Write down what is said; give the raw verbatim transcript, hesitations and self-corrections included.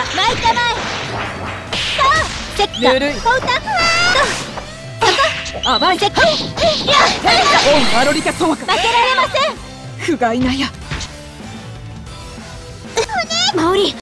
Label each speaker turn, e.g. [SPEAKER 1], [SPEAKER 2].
[SPEAKER 1] 巻いたまえ。さあセッタ
[SPEAKER 2] ぬるい
[SPEAKER 1] コウタそこ
[SPEAKER 2] 甘い
[SPEAKER 1] セッタいや
[SPEAKER 2] オンアロリカソワカ
[SPEAKER 1] 負けられません。
[SPEAKER 2] 不甲斐なや
[SPEAKER 1] マオリ